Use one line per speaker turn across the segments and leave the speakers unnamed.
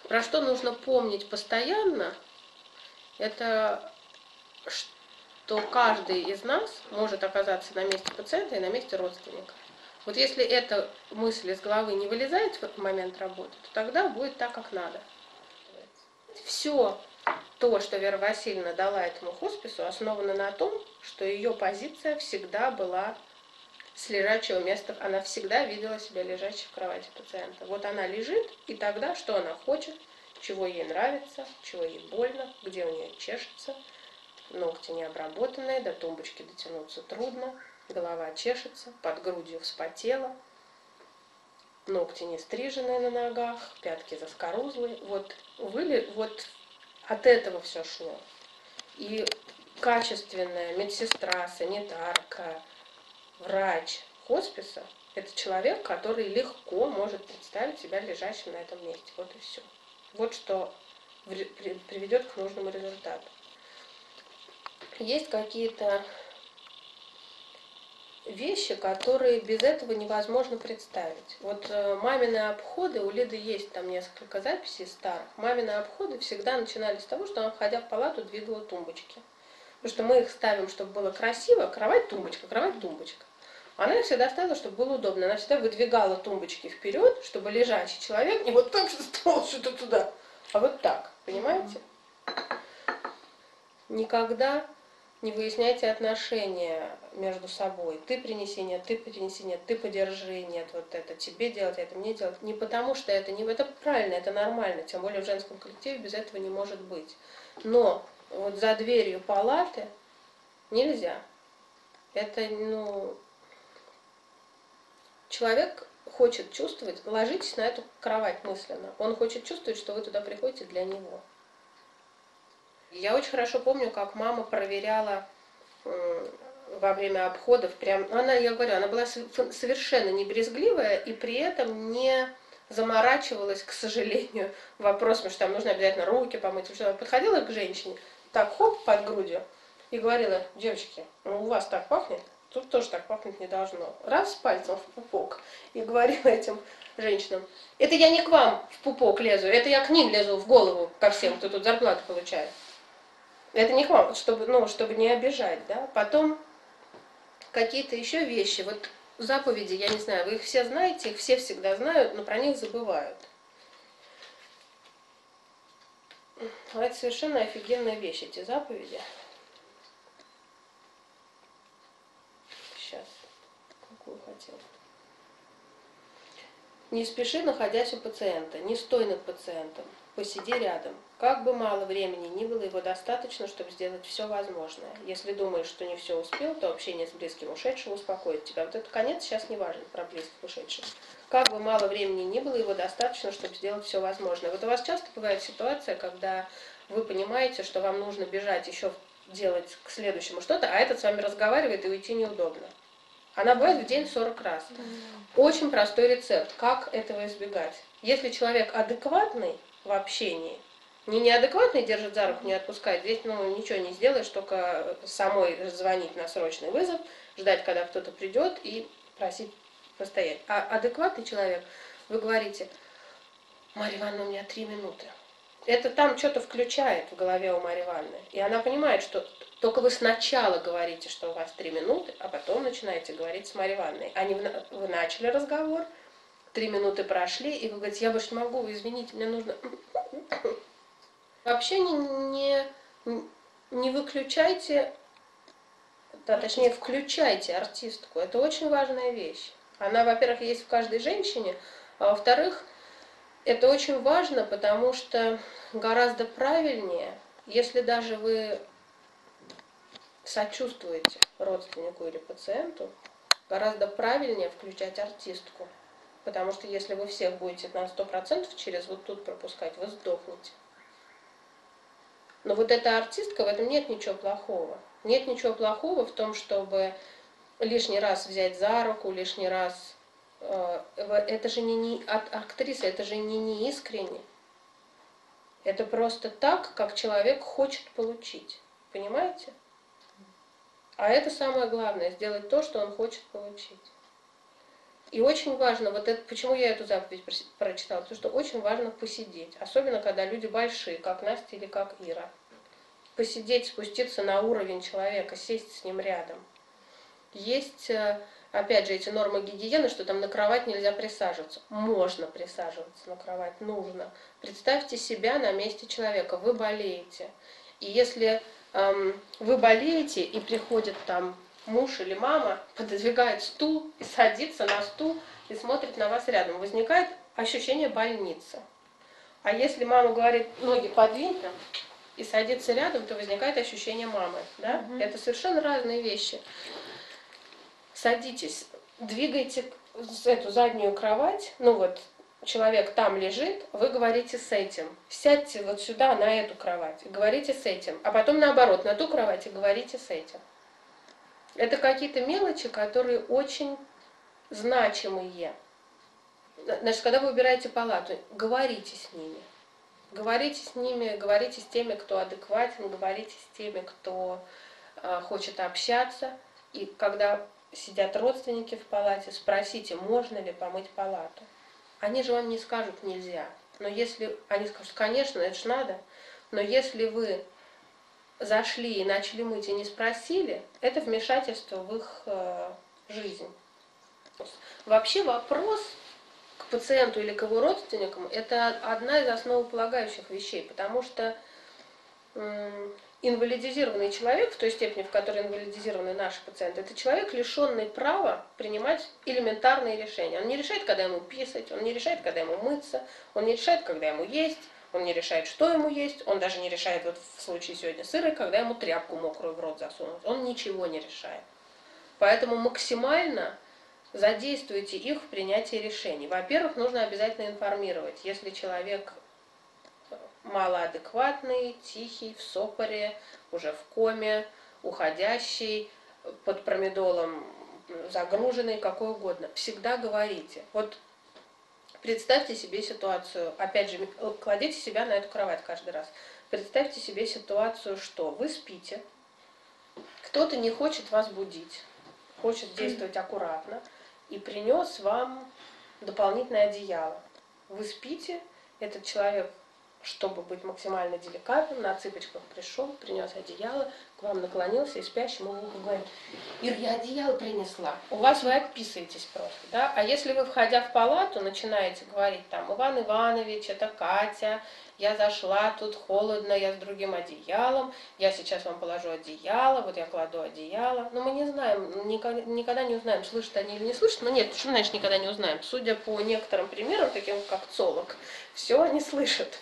Про что нужно помнить постоянно, это что каждый из нас может оказаться на месте пациента и на месте родственника. Вот если эта мысль из головы не вылезает в момент работы, то тогда будет так, как надо. Все то, что Вера Васильевна дала этому хоспису, основано на том, что ее позиция всегда была с лежачего места. Она всегда видела себя лежащей в кровати пациента. Вот она лежит, и тогда что она хочет, чего ей нравится, чего ей больно, где у нее чешется. Ногти не обработанные, до тумбочки дотянуться трудно, голова чешется, под грудью вспотела, ногти не стриженные на ногах, пятки заскорузлые. Вот от этого все шло. И качественная медсестра, санитарка, врач хосписа – это человек, который легко может представить себя лежащим на этом месте. Вот и все. Вот что приведет к нужному результату. Есть какие-то вещи, которые без этого невозможно представить. Вот мамины обходы, у Лиды есть там несколько записей старых, мамины обходы всегда начинались с того, что она, входя в палату, двигала тумбочки. Потому что мы их ставим, чтобы было красиво, кровать-тумбочка, кровать-тумбочка. Она их всегда ставила, чтобы было удобно. Она всегда выдвигала тумбочки вперед, чтобы лежачий человек не вот так стал что-то туда, а вот так, понимаете? Никогда не выясняйте отношения между собой. Ты принеси, нет, ты принеси, нет, ты подержи, нет, вот это тебе делать, это мне делать. Не потому что это не это правильно, это нормально, тем более в женском коллективе без этого не может быть. Но вот за дверью палаты нельзя. Это, человек хочет чувствовать, ложитесь на эту кровать мысленно, он хочет чувствовать, что вы туда приходите для него. Я очень хорошо помню, как мама проверяла во время обходов, я говорю, она была совершенно не брезгливая и при этом не заморачивалась, к сожалению, вопросом, что там нужно обязательно руки помыть. Что она подходила к женщине, так хоп, под грудью, и говорила: девочки, у вас так пахнет, тут тоже так пахнуть не должно. Раз пальцем в пупок и говорила этим женщинам: это я не к вам в пупок лезу, это я к ним лезу в голову, ко всем, кто тут зарплату получает. Это не к вам, чтобы не обижать, да. Потом какие-то еще вещи, вот заповеди, я не знаю, вы их все знаете, их все всегда знают, но про них забывают. Это совершенно офигенная вещь, эти заповеди. Сейчас, какую хотела. Не спеши, находясь у пациента, не стой над пациентом, посиди рядом. Как бы мало времени ни было, его достаточно, чтобы сделать все возможное. Если думаешь, что не все успел, то общение с близким ушедшим успокоит тебя. Вот этот конец сейчас не важен, про близких ушедших. Как бы мало времени ни было, его достаточно, чтобы сделать все возможное. Вот у вас часто бывает ситуация, когда вы понимаете, что вам нужно бежать еще делать к следующему что-то, а этот с вами разговаривает и уйти неудобно. Она бывает в день 40 раз. Очень простой рецепт, как этого избегать. Если человек адекватный в общении, не неадекватный, держит за руку, не отпускает, здесь ничего не сделаешь, только самой звонить на срочный вызов, ждать, когда кто-то придет, и просить постоять. А адекватный человек, вы говорите: Марья Ивановна, у меня 3 минуты. Это там что-то включает в голове у Марьи Ивановны. И она понимает, что только вы сначала говорите, что у вас 3 минуты, а потом начинаете говорить с Марьей Ивановной. Вы начали разговор, 3 минуты прошли, и вы говорите: я больше не могу, извините, мне нужно... Вообще не выключайте, точнее, включайте артистку. Это очень важная вещь. Она, во-первых, есть в каждой женщине, а во-вторых, это очень важно, потому что гораздо правильнее, если даже вы сочувствуете родственнику или пациенту, гораздо правильнее включать артистку. Потому что если вы всех будете на 100% через вот тут пропускать, вы сдохнете. Но вот эта артистка, в этом нет ничего плохого. Нет ничего плохого в том, чтобы лишний раз взять за руку, лишний раз... Это же не актриса, это же не неискренне. Это просто так, как человек хочет получить. Понимаете? А это самое главное, сделать то, что он хочет получить. И очень важно, вот это, почему я эту заповедь прочитала, потому что очень важно посидеть, особенно когда люди большие, как Настя или как Ира. Посидеть, спуститься на уровень человека, сесть с ним рядом. Есть, опять же, эти нормы гигиены, что там на кровать нельзя присаживаться. Можно присаживаться на кровать, нужно. Представьте себя на месте человека, вы болеете. И если вы болеете, и приходит там муж или мама, пододвигает стул и садится на стул и смотрит на вас рядом, возникает ощущение больницы. А если мама говорит, ноги подвинь там, и садится рядом, то возникает ощущение мамы. Да? Это совершенно разные вещи. Садитесь, двигайте эту заднюю кровать, ну вот, человек там лежит, вы говорите с этим. Сядьте вот сюда, на эту кровать, и говорите с этим. А потом наоборот, на ту кровать и говорите с этим. Это какие-то мелочи, которые очень значимые. Значит, когда вы выбираете палату, говорите с ними. Говорите с ними, говорите с теми, кто адекватен, говорите с теми, кто хочет общаться. И когда сидят родственники в палате, спросите, можно ли помыть палату. Они же вам не скажут «нельзя». Но если они скажут «конечно, это же надо», но если вы зашли и начали мыть и не спросили, это вмешательство в их жизнь. Вообще вопрос к пациенту или к его родственникам – это одна из основополагающих вещей, потому что инвалидизированный человек, в той степени, в которой инвалидизированы наши пациенты, это человек, лишенный права принимать элементарные решения. Он не решает, когда ему писать, он не решает, когда ему мыться, он не решает, когда ему есть, он не решает, что ему есть, он даже не решает, вот в случае сегодня с Ирой, когда ему тряпку мокрую в рот засунуть. Он ничего не решает. Поэтому максимально задействуйте их в принятии решений. Во-первых, нужно обязательно информировать, если человек малоадекватный, тихий, в сопоре, уже в коме, уходящий, под промедолом загруженный, какой угодно. Всегда говорите. Вот представьте себе ситуацию, опять же, кладите себя на эту кровать каждый раз. Представьте себе ситуацию, что вы спите, кто-то не хочет вас будить, хочет действовать аккуратно, и принес вам дополнительное одеяло. Вы спите, этот человек, чтобы быть максимально деликатным, на цыпочках пришел, принес одеяло, к вам наклонился и спящему в ухо говорит: Ир, я одеяло принесла. У вас вы отписываетесь просто, да? А если вы, входя в палату, начинаете говорить там: Иван Иванович, это Катя, я зашла, тут холодно, я с другим одеялом, я сейчас вам положу одеяло, вот я кладу одеяло. Но мы не знаем, никогда не узнаем, слышат они или не слышат. Но нет, что значит никогда не узнаем? Судя по некоторым примерам, таким как Цолок, все они слышат.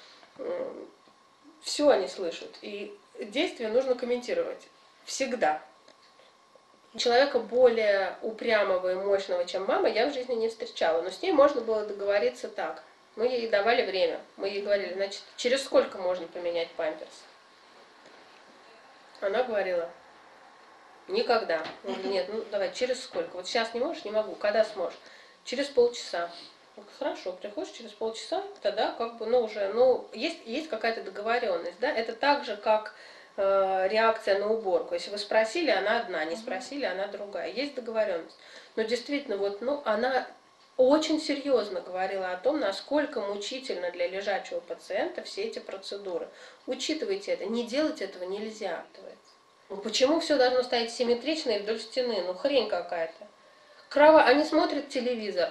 Все они слышат. И действия нужно комментировать. Всегда. Человека более упрямого и мощного, чем мама, я в жизни не встречала. Но с ней можно было договориться так. Мы ей давали время. Мы ей говорили, значит, через сколько можно поменять памперс? Она говорила: никогда. Нет, ну давай, через сколько? Вот сейчас не можешь? Не могу. Когда сможешь? Через полчаса. Хорошо, приходишь через полчаса, тогда как бы, есть какая-то договоренность, да, это так же, как реакция на уборку. Если вы спросили, она одна, не спросили, она другая. Есть договоренность. Но действительно, она очень серьезно говорила о том, насколько мучительно для лежачего пациента все эти процедуры. Учитывайте это, не делать этого нельзя. Почему все должно стоять симметрично и вдоль стены? Хрень какая-то. Они смотрят телевизор.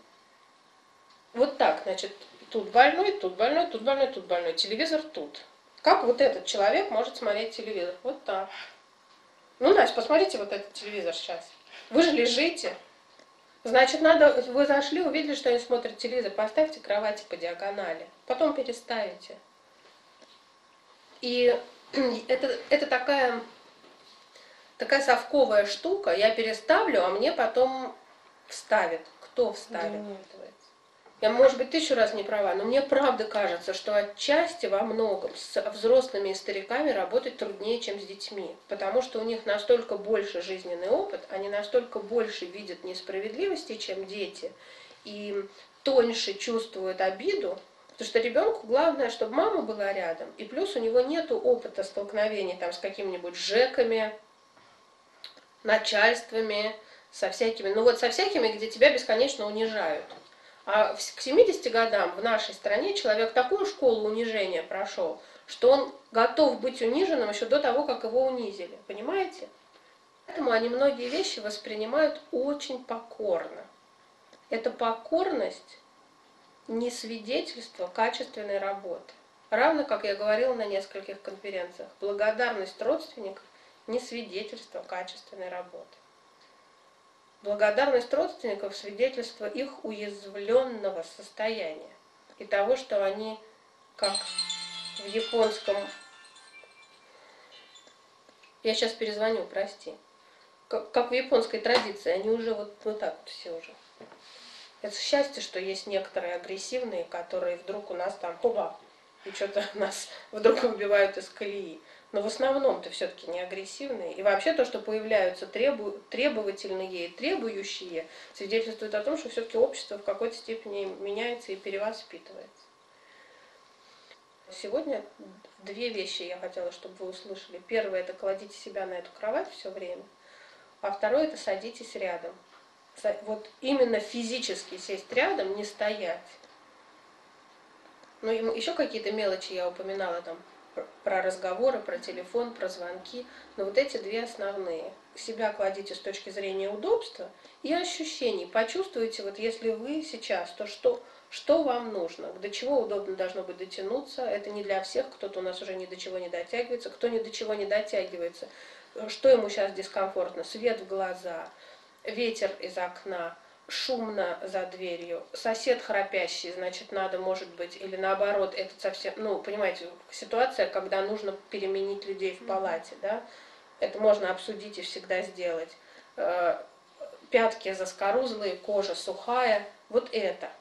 Вот так, значит, тут больной, тут больной, тут больной, тут больной. Телевизор тут. Как вот этот человек может смотреть телевизор? Вот так. Настя, посмотрите вот этот телевизор сейчас. Вы же лежите. Значит, вы зашли, увидели, что они смотрят телевизор, поставьте кровати по диагонали. Потом переставите. И это такая совковая штука. Я переставлю, а мне потом вставит. Кто вставит? Я, может быть, 1000 раз не права, но мне правда кажется, что отчасти во многом с взрослыми и стариками работать труднее, чем с детьми. Потому что у них настолько больше жизненный опыт, они настолько больше видят несправедливости, чем дети, и тоньше чувствуют обиду. Потому что ребенку главное, чтобы мама была рядом, и плюс у него нет опыта столкновений с какими-нибудь жеками, начальствами, со всякими, ну вот со всякими, где тебя бесконечно унижают. А к 70 годам в нашей стране человек такую школу унижения прошел, что он готов быть униженным еще до того, как его унизили. Понимаете? Поэтому они многие вещи воспринимают очень покорно. Эта покорность не свидетельство качественной работы. Равно, как я говорила на нескольких конференциях, благодарность родственников не свидетельство качественной работы. Благодарность родственников – свидетельство их уязвленного состояния и того, что они, как в японском... Я сейчас перезвоню, прости. Как в японской традиции, они уже вот так вот все уже. Это счастье, что есть некоторые агрессивные, которые вдруг у нас там, хоба, и что-то нас вдруг выбивают из колеи. Но в основном-то все-таки не агрессивные. И вообще то, что появляются требовательные и требующие, свидетельствует о том, что все-таки общество в какой-то степени меняется и перевоспитывается. Сегодня две вещи я хотела, чтобы вы услышали. Первое – это кладите себя на эту кровать все время. А второе – это садитесь рядом. Вот именно физически сесть рядом, не стоять. Ну, еще какие-то мелочи я упоминала там про разговоры, про телефон, про звонки. Но вот эти две основные. Себя кладите с точки зрения удобства и ощущений. Почувствуйте, вот если вы сейчас, то что вам нужно, до чего удобно должно быть дотянуться. Это не для всех, кто-то у нас уже ни до чего не дотягивается, кто ни до чего не дотягивается. Что ему сейчас дискомфортно? Свет в глаза, ветер из окна, шумно за дверью, сосед храпящий, значит, надо, может быть, или наоборот, это совсем, ну, понимаете, ситуация, когда нужно переменить людей в палате, да, это можно обсудить и всегда сделать. Пятки заскорузлые, кожа сухая, вот это.